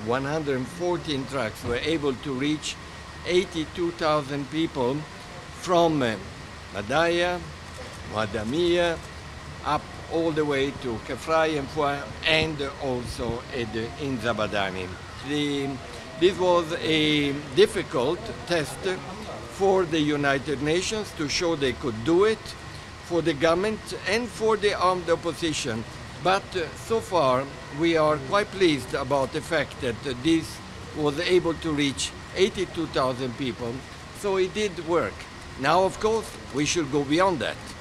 114 trucks were able to reach 82,000 people from Madaya, Wadamia, up all the way to Kafrai, Envoy, and also in Zabadani. This was a difficult test for the United Nations to show they could do it, for the government and for the armed opposition. But so far we are quite pleased about the fact that this was able to reach 82,000 people, so it did work. Now, of course, we should go beyond that.